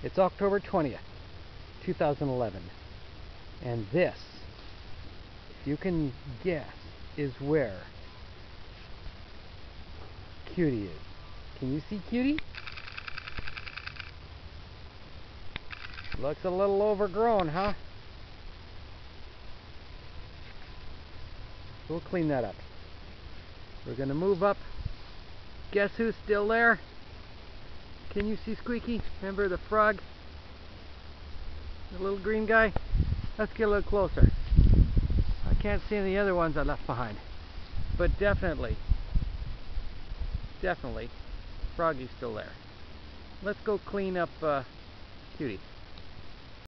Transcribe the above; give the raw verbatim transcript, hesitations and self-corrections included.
It's October twentieth, two thousand eleven. And this, if you can guess, is where Cutie is. Can you see Cutie? Looks a little overgrown, huh? We'll clean that up. We're gonna move up. Guess who's still there? Can you see Squeaky? Remember the frog? The little green guy? Let's get a little closer. I can't see any other ones I left behind. But definitely, definitely, Froggy's still there. Let's go clean up uh, Cutie.